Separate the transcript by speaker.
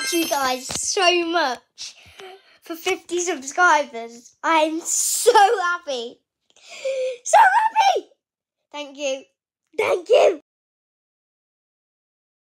Speaker 1: thank you guys so much for 50 subscribers. I'm so happy. So happy! Thank you. Thank you.